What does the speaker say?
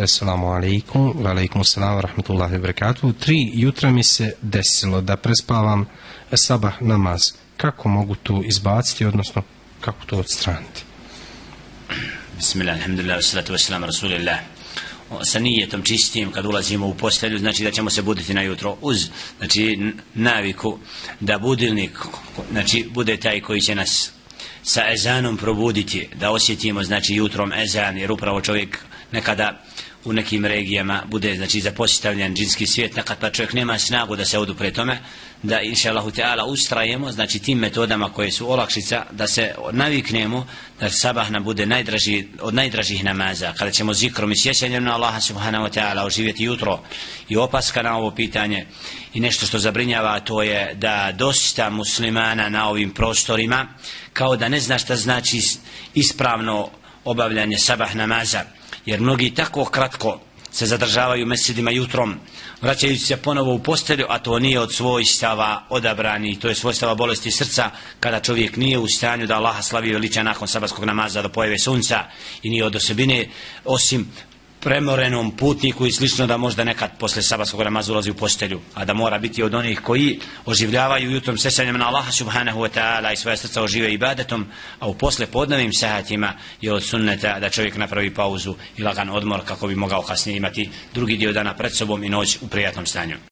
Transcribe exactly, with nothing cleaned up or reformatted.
Assalamu alaikum, wa alaikum assalam wa rahmatullahi wa barakatuh. Tri jutra mi se desilo da prespavam sabah namaz. Kako mogu tu izbaciti, odnosno kako to odstraniti? Bismillah, alhamdulillah, wassalatu wassalamu rasulillah. Sa nijetom čistim kad ulazimo u postelju, znači da ćemo se buditi na jutro uz, znači, naviku da budilnik, znači, bude taj koji će nas sa ezanom probuditi, da osjetimo, znači, jutrom ezan, jer upravo čovjek nekada u nekim regijama bude, znači, zapostavljen džinski svijet, nekad pa čovjek nema snagu da se odupre tome, da inša Allahu Teala ustrajemo, znači, tim metodama koje su olakšica, da se naviknemo da sabah nam bude najdraži, od najdražih namaza, kada ćemo zikrom i sjećanjem na Allaha subhanahu wa ta'ala oživjeti jutro. I opaska na ovo pitanje i nešto što zabrinjava, to je da dosta muslimana na ovim prostorima kao da ne zna šta znači ispravno obavljanje sabah namaza, jer mnogi tako kratko se zadržavaju mesjidima jutrom, vraćajući se ponovo u postelju, a to nije od svojstava odabrani, to je svojstava bolesti srca, kada čovjek nije u stanju da Allaha slavi i veliča nakon sabahskog namaza do pojave sunca, i nije od osobine osim premorenom putniku i slično da možda nekad posle sabahskog namaza ulazi u postelju, a da mora biti od onih koji oživljavaju jutrom sjećanjem na Allaha subhanahu wa ta'ala i svoje srca ožive ibadetom, a u posle podnevnim sahatima je od sunneta da čovjek napravi pauzu i lagan odmor kako bi mogao kasnije imati drugi dio dana pred sobom i noć u prijatnom stanju.